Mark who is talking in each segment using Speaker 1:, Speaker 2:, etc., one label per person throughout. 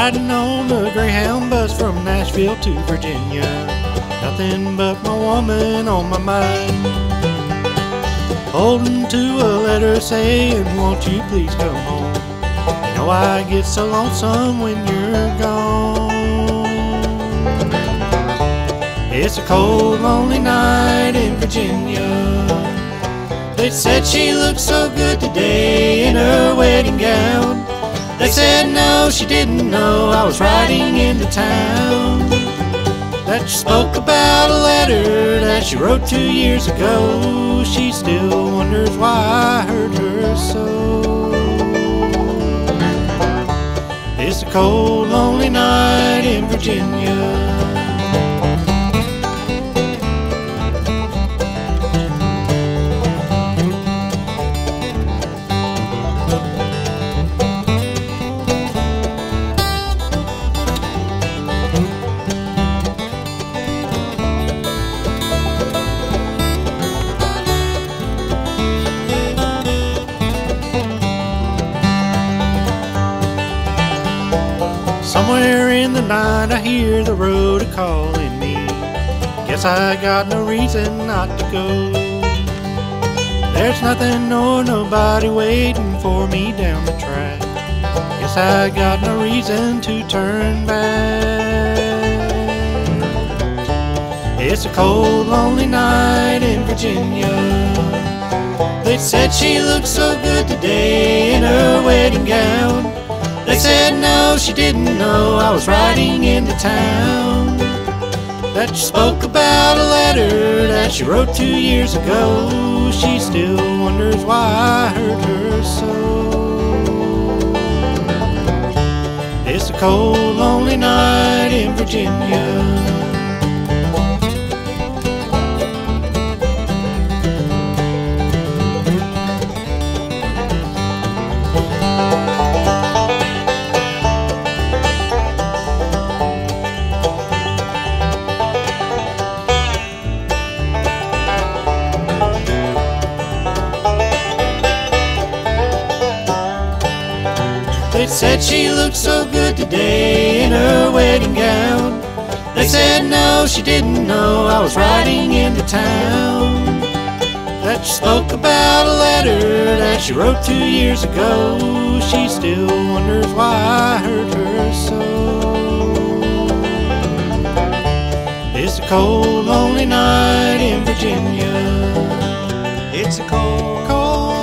Speaker 1: riding on the Greyhound bus from Nashville to Virginia. Nothing but my woman on my mind. Holding to a letter saying, won't you please come home? You know I get so lonesome when you're gone. It's a cold, lonely night in Virginia. They said she looked so good today in her wedding gown. They said no, she didn't know I was riding into town. That she spoke about a letter that she wrote 2 years ago. She still wonders why I hurt her so. It's a cold, lonely night in Virginia. Somewhere in the night I hear the road a-calling me. Guess I got no reason not to go. There's nothing nor nobody waiting for me down the track. Guess I got no reason to turn back. It's a cold, lonely night in Virginia. They said she looked so good today in her wedding gown. They said no, she didn't know I was riding into town. That she spoke about a letter that she wrote 2 years ago. She still wonders why I hurt her so. It's a cold, lonely night in Virginia. They said she looked so good today in her wedding gown. They said no, she didn't know I was riding into town. That she spoke about a letter that she wrote 2 years ago. She still wonders why I hurt her so. It's a cold, lonely night in Virginia. It's a cold, cold.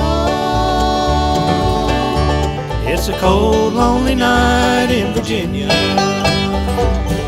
Speaker 1: It's a cold, lonely night in Virginia.